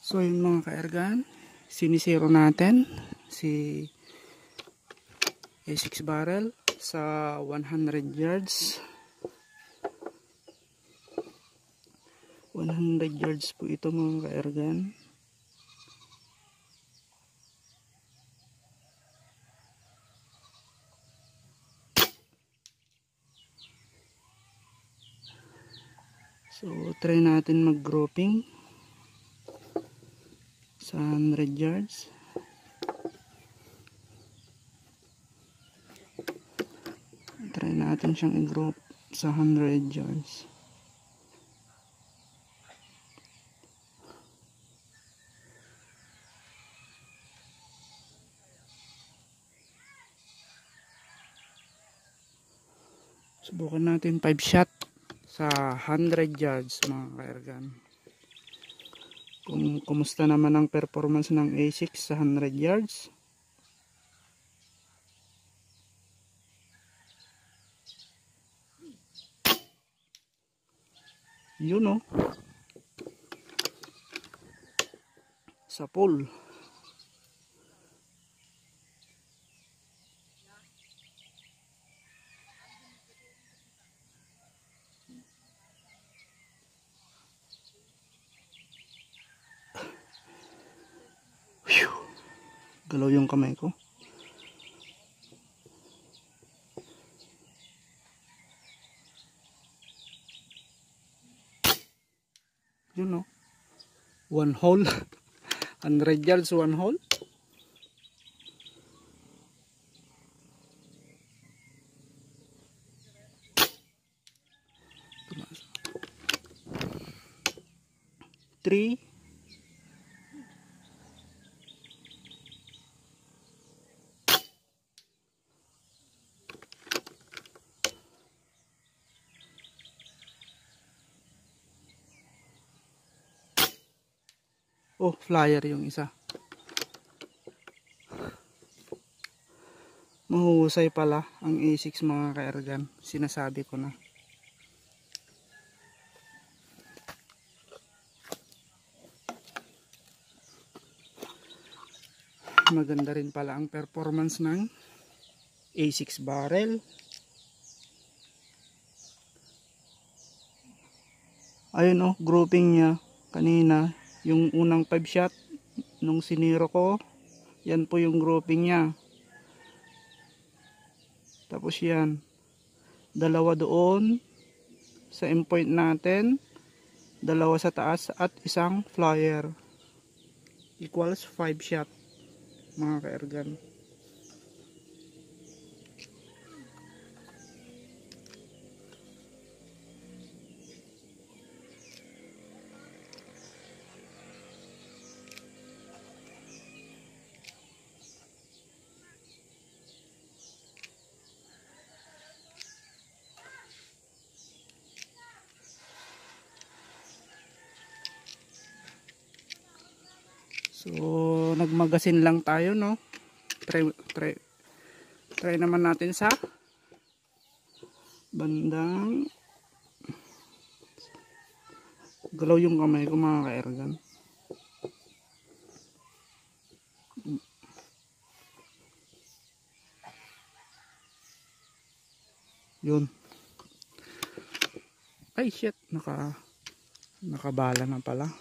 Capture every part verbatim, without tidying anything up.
So yun mga ka-ergan, sinisiro natin si A six barrel sa one hundred yards. one hundred yards po ito mga ka-ergan. So try natin mag-grouping sa one hundred yards. Try natin siyang i-group sa one hundred yards. Subukan natin five shot sa one hundred yards mga ka-ergan. Kung kumusta naman ang performance ng A six sa one hundred yards. Yun o. Sa pool. Galaw yung kamay ko. Yun no. One hole. one hundred yards, one hole. Three. Oh, flyer yung isa. Mahusay pala ang A six mga ka-ergan. Sinasabi ko na. Maganda rin pala ang performance ng A six barrel. Ayun oh, grouping niya kanina. Yung unang five shot nung siniro ko, yan po yung grouping niya. Tapos yan, dalawa doon sa endpoint natin, dalawa sa taas at isang flyer. Equals five shot mga ka-ergan. So, nagmagasin lang tayo, no? Try, try, try naman natin sa bandang galaw yung kamay ko mga ka-ergan. Yun. Ay, shit. Naka, nakabala na pala.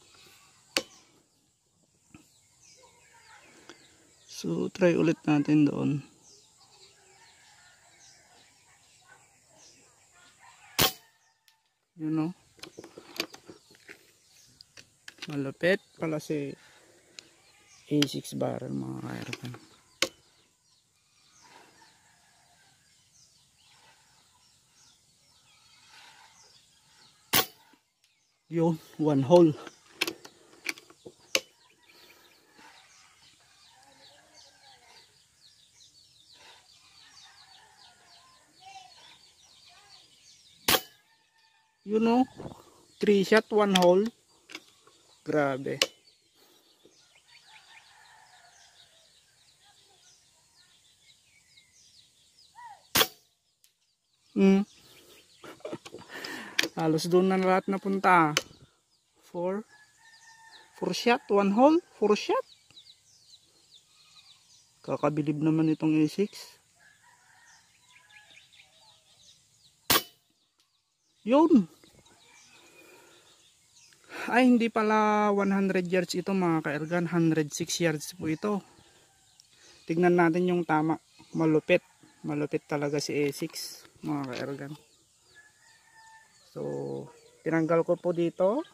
So, try ulit natin doon. You know. Malapit pala si A six barrel mga ka-ergan. Yun, one hole. You know, three shot, one hole. Grabe. Hmm. Halos doon na lahat napunta. four four shot, one hole, four shot. Kakabilib naman itong A six. Yun. Ay, hindi pala one hundred yards ito mga ka-ergan. one hundred six yards po ito. Tignan natin yung tama. Malupit. Malupit talaga si A six mga ka-ergan. So, tinanggal ko po dito.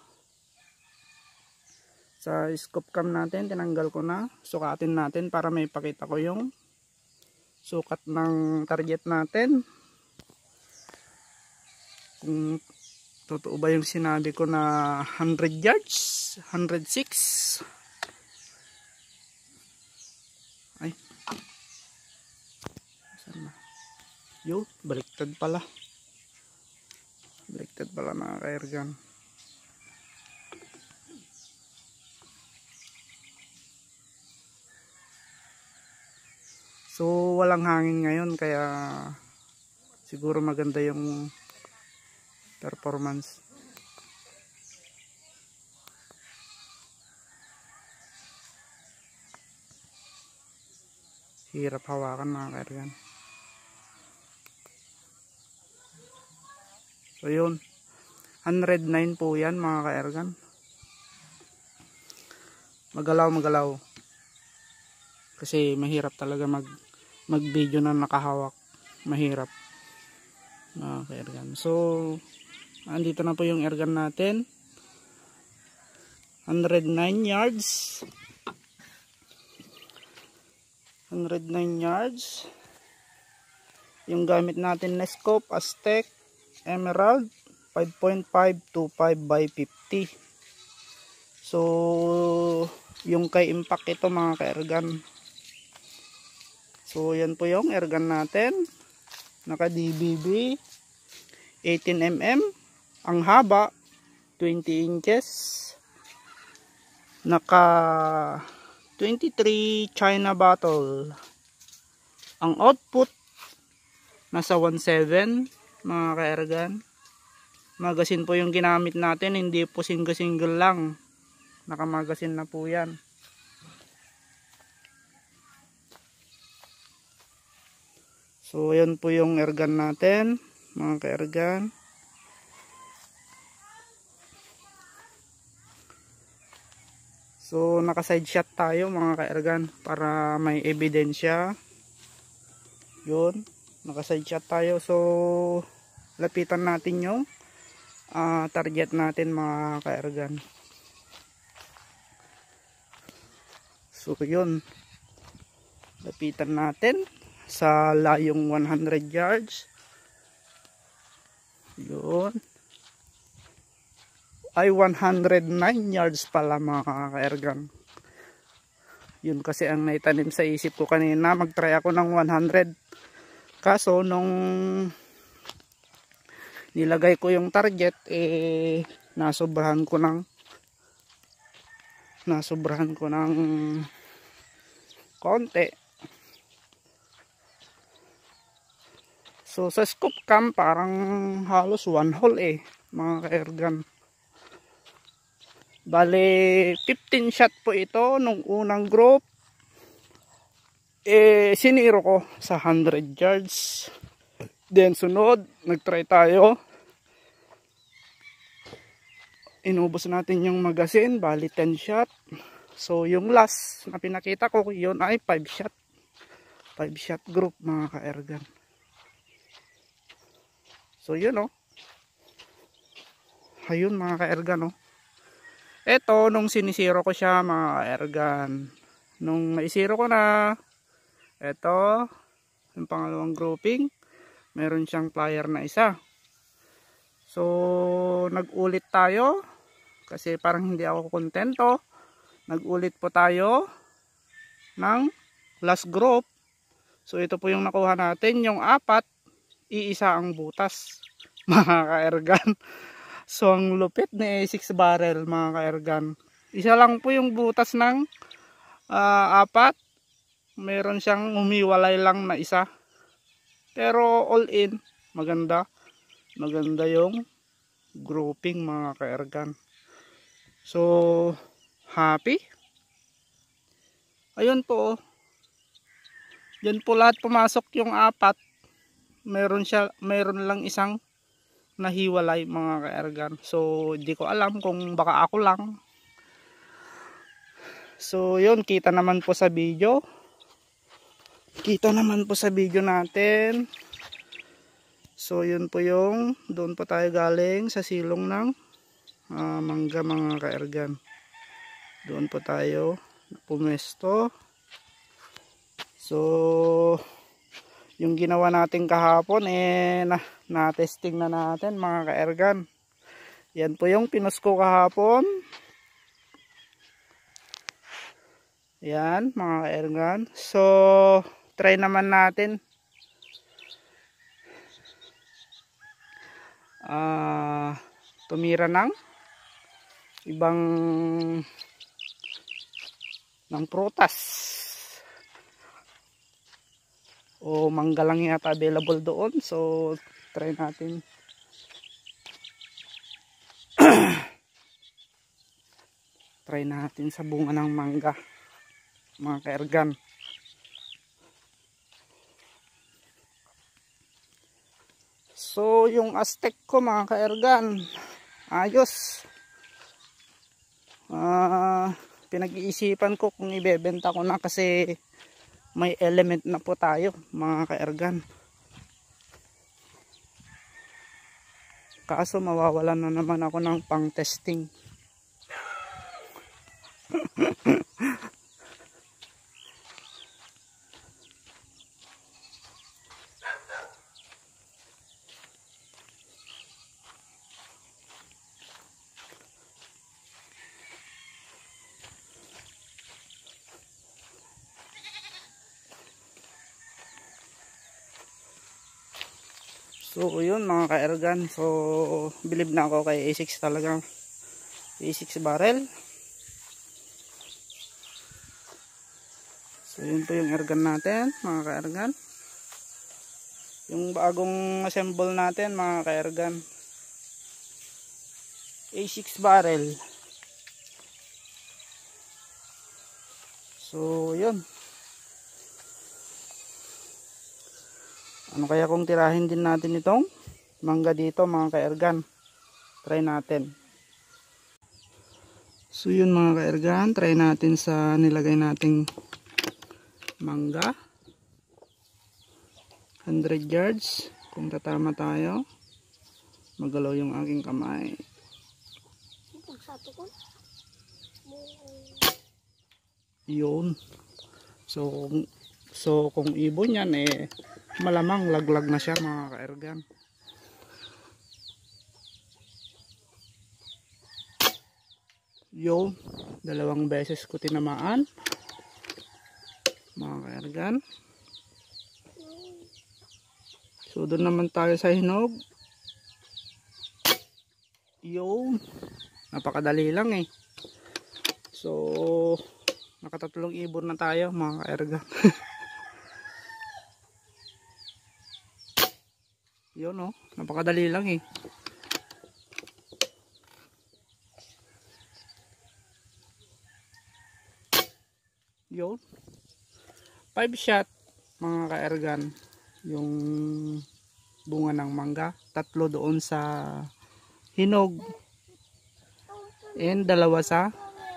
Sa scope cam natin, tinanggal ko na. Sukatin natin para may pakita ko yung sukat ng target natin. Kung totoo ba yung sinabi ko na one hundred yards, one hundred six. Ay. Saan na? Yo, baliktad pala. Baliktad pala mga ka-ergan. So, walang hangin ngayon kaya siguro maganda yung performance. Hirap hawakan mga ka-ergan. So yun, one hundred nine po yan mga ka-ergan. Magalaw magalaw. Kasi mahirap talaga mag mag video na nakahawak. Mahirap mga ka-ergan. So andito na po yung airgun natin. one hundred nine yards. one hundred nine yards. Yung gamit natin na scope, Aztec Emerald five point five two five by fifty. So yung kay impact ito mga ka-airgun. So yan po yung airgun natin. Naka D B B eighteen millimeter. Ang haba twenty inches. Naka twenty-three China bottle. Ang output nasa one point seven mga ka-airgun. Magazine po yung ginamit natin, hindi po single single lang. Nakamagasin na po yan. So yan po yung airgun natin mga ka-airgun. So naka side shot tayo mga ka-airgun para may ebidensya. Yun, naka side shot tayo. So lapitan natin yung uh, target natin mga ka-airgun. So yun, lapitan natin sa layong one hundred yards. Yun. Ay one hundred nine yards pala mga ka-airgun. Yun kasi ang naitanim sa isip ko kanina, mag-try ako ng one hundred. Kaso nung nilagay ko yung target, eh nasobrahan ko ng nasobrahan ko ng konti. So sa scope cam parang halos one hole eh mga ka-airgun. Bale fifteen shot po ito nung unang group. Eh siniro ko sa one hundred yards. Then sunod, nagtry tayo. Inubos natin yung magazine, bali ten shot. So yung last na pinakita ko, yun ay five shot. five shot group mga ka-airgun. So yun oh. Ayun mga ka-airgun oh. Ito, nung sinisiro ko siya mga ka-airgun, nung naisiro ko na, ito, yung pangalawang grouping, meron siyang plier na isa. So, nag-ulit tayo, kasi parang hindi ako kontento. Nag-ulit po tayo ng last group. So, ito po yung nakuha natin, yung apat, iisa ang butas, mga ka-airgun. So ang lupit ni A six barrel mga ka-airgun. Isa lang po yung butas ng uh, apat. Meron siyang umiwalay lang na isa. Pero all in, maganda. Maganda yung grouping mga ka-airgun. So happy. Ayun po, oh. Diyan po lahat pumasok yung apat. Meron siya, meron lang isang nahiwalay mga ka-ergan. So, di ko alam kung baka ako lang. So, yun, kita naman po sa video. Kita naman po sa video natin. So, yun po yung, doon po tayo galing sa silong ng uh, mangga mga ka-ergan. Doon po tayo pumesto. So, yung ginawa natin kahapon eh na, na testing na natin mga ka-ergan. Yan po yung pinos ko kahapon. Yan mga ka-ergan. So, try naman natin. Ah, uh, tumira ng ibang ng prutas. O mangga lang yata available doon, so try natin. Try natin sa bunga ng mangga mga ka-ergan. So yung Aztec ko mga ka-ergan, ayos. uh, pinag-iisipan ko kung ibebenta ko na kasi may element na po tayo mga ka-ergan. Kaso mawawalan na naman ako ng pang testing. So yun mga ka-ergan, so believe na ako kay A six talaga, A six barrel. So yun po yung ergan natin mga ka-ergan, yung bagong assemble natin mga ka-ergan, A six barrel. So yun, ano kaya kung tirahin din natin itong mangga dito mga ka-ergan. Try natin. So yun mga ka-ergan, try natin sa nilagay nating mangga. one hundred yards. Kung tatama tayo. Magalaw yung aking kamay. Yun. So, so kung ibon yan eh, malamang laglag na siya mga ka-ergan. Yo, dalawang beses ko tinamaan mga ka-ergan. So doon naman tayo sa hinog. Yo, napakadali lang eh. So nakatatlong ibon na tayo mga ka-ergan. Yun no, napakadali lang eh. Yun. Five shot mga ka-ergan. Yung bunga ng mangga. Tatlo doon sa hinog. And dalawa sa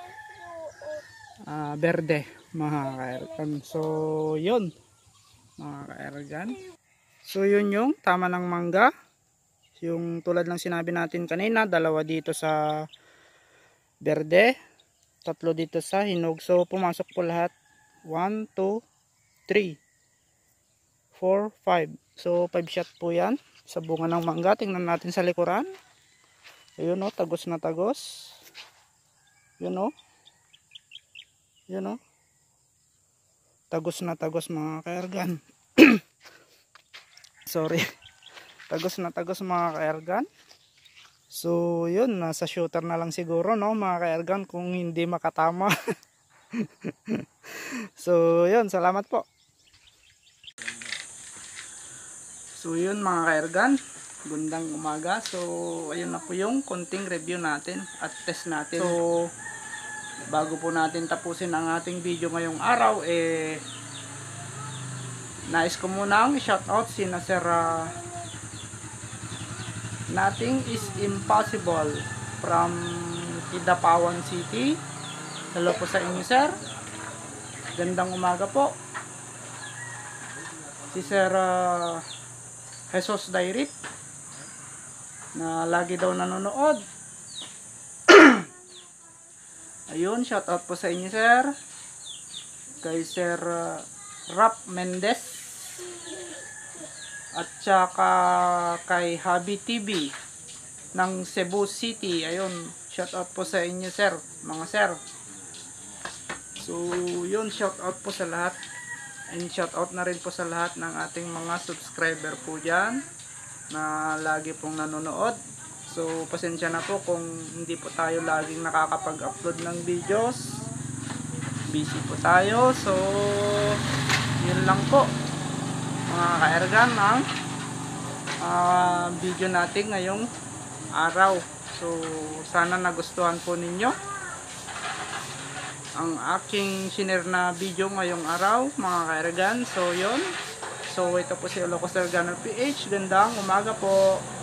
uh, berde mga ka-ergan. So yun mga ka-ergan. So yun yung tama ng mangga. Yung tulad ng sinabi natin kanina, dalawa dito sa berde, tatlo dito sa hinog. So pumasok po lahat one, two, three, four, five. So five shot po yan sa bunga ng mangga. Tingnan natin sa likuran. Ayun o, tagos na tagos. Yun o. Yun o. Tagos na tagos mga ka-ergan. Sorry. Tagos na tagos mga ka-ergan. So yun, nasa shooter na lang siguro no mga ka-ergan kung hindi makatama. So yun, salamat po. So yun mga ka-ergan, gundang umaga. So ayun na po yung konting review natin at test natin. So bago po natin tapusin ang ating video ngayong araw, eh nais ko munang shoutout si na Sir uh, Nothing is Impossible from Kidapawan City. Hello po sa inyo, sir. Gandang umaga po. Si Sir uh, Jesus Dairit na lagi daw nanonood. Ayun, shout out po sa inyo, sir. Kay Sir uh, Rap Mendez at saka kay Habi T V ng Cebu City. Ayun, shout out po sa inyo, sir, mga sir. So yun, shout out po sa lahat, and shout out na rin po sa lahat ng ating mga subscriber po dyan na lagi pong nanonood. So pasensya na po kung hindi po tayo laging nakakapag-upload ng videos, busy po tayo. So yun lang po mga ka-ergan ang uh, video natin ngayong araw. So sana nagustuhan po ninyo ang aking share na video ngayong araw, mga ka-ergan. So yun, so ito po si Ilocos Ergano P H. Gandang umaga po.